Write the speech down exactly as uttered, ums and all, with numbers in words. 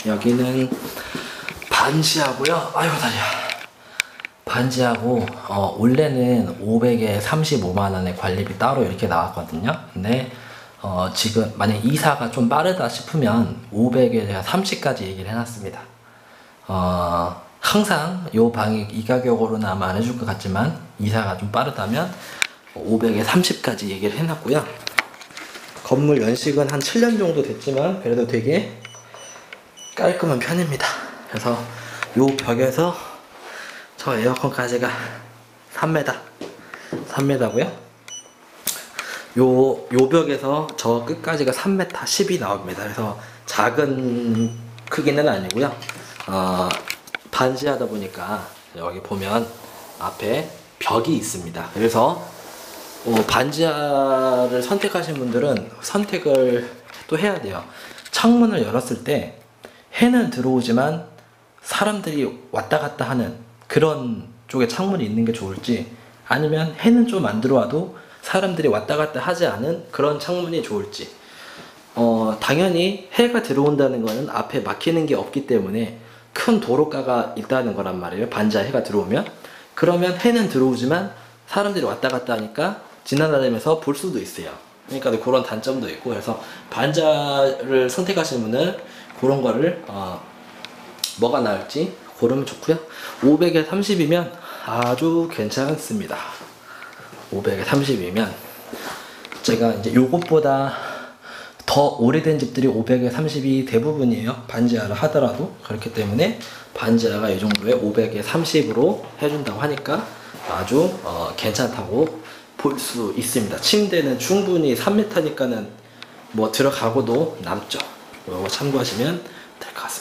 여기는 반지하고요. 아이고 다리야. 반지하고 어, 원래는 오백에 삼십오만 원의 관리비 따로 이렇게 나왔거든요. 근데 어, 지금 만약 이사가 좀 빠르다 싶으면 오백에 제가 삼십까지 얘기를 해놨습니다. 어, 항상 요 방이 이 가격으로는 아마 안 해줄 것 같지만 이사가 좀 빠르다면 오백에 삼십까지 얘기를 해놨고요. 건물 연식은 한 칠 년 정도 됐지만 그래도 되게 깔끔한 편입니다. 그래서 요 벽에서 저 에어컨까지가 삼 미터 삼 미터고요 요, 요 벽에서 저 끝까지가 삼 미터 십이 나옵니다. 그래서 작은 크기는 아니고요. 어, 반지하다 보니까 여기 보면 앞에 벽이 있습니다. 그래서 어, 반지하를 선택하신 분들은 선택을 또 해야 돼요. 창문을 열었을 때 해는 들어오지만 사람들이 왔다 갔다 하는 그런 쪽에 창문이 있는 게 좋을지, 아니면 해는 좀 안 들어와도 사람들이 왔다 갔다 하지 않은 그런 창문이 좋을지. 어, 당연히 해가 들어온다는 거는 앞에 막히는 게 없기 때문에 큰 도로가가 있다는 거란 말이에요. 반지하 해가 들어오면. 그러면 해는 들어오지만 사람들이 왔다 갔다 하니까 지나다니면서 볼 수도 있어요. 그러니까 그런 단점도 있고, 그래서 반지하를 선택하시는 분은 그런 거를 어, 뭐가 나을지 고르면 좋고요. 오백에 삼십이면 아주 괜찮습니다. 오백에 삼십이면 제가 이제 요것보다 더 오래된 집들이 오백에 삼십이 대부분이에요. 반지하를 하더라도. 그렇기 때문에 반지하가 이 정도에 오백에 삼십으로 해준다고 하니까 아주 어, 괜찮다고 볼 수 있습니다. 침대는 충분히 삼 미터니까는 뭐 들어가고도 남죠. 이거 참고하시면 될 것 같습니다.